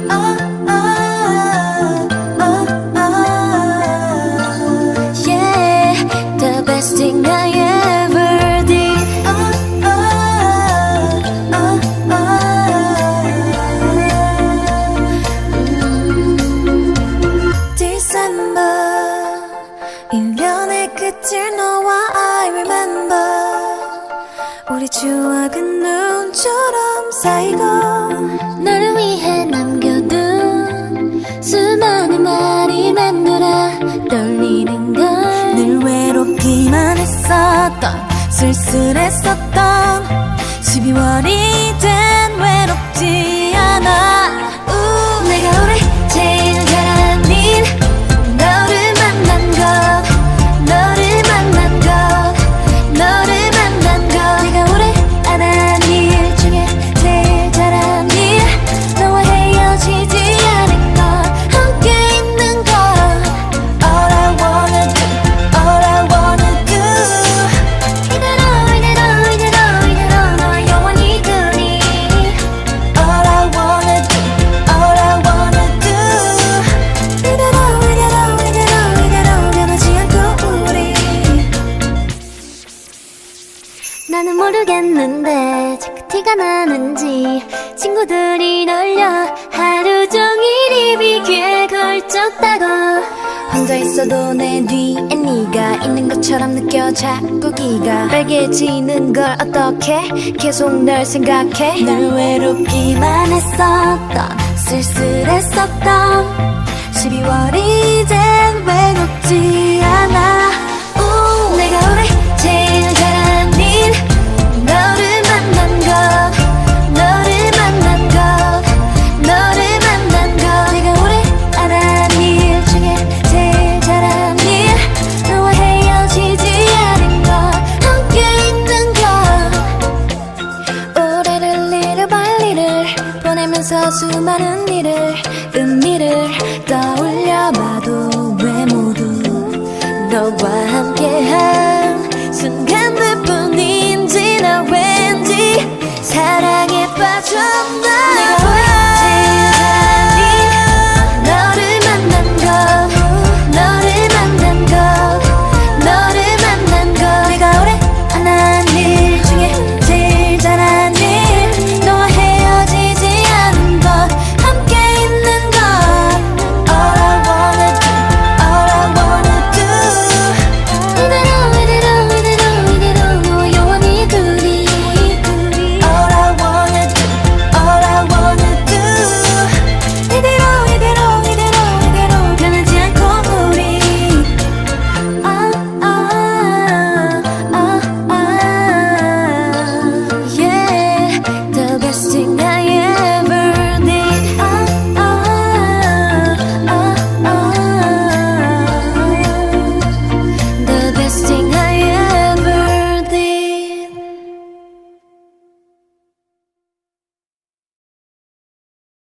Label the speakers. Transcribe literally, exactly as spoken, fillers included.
Speaker 1: 우리 추억은 눈처럼 쌓이고
Speaker 2: 너를 위해 남겨둔 수많은 말이 맴돌아 떨리는 걸
Speaker 1: 늘 외롭기만 했었던 쓸쓸했었던 십이월이 된 외롭지 않아 우.
Speaker 2: 내가 올해 제일 잘한 일 너를 만난 것 너를 만난 것 너를 만난 것 내가 올해 안 한 일 중에 제일 잘한 일 너와 헤어지지 않을 것 함께 있는 것
Speaker 1: All I wanna do All I wanna do
Speaker 2: 이대로 이대로 이대로 이대로 너와 영원히 그리
Speaker 1: All I wanna do All I wanna do 이대로 이대로 이대로 이대로 변하지 않고 우리
Speaker 2: 나는 모르겠는데 자꾸 티가 나는지 친구들이 놀려 하루 종일 입이 귀에 걸쳤다고
Speaker 1: 혼자 있어도 내 뒤에 네가 있는 것처럼 느껴 자꾸 기가 빨개지는 걸 어떡해 계속 널 생각해 늘 외롭기만 했었던 쓸쓸했었던 십이월이 된 외롭지 않아 우.
Speaker 2: 내가 올해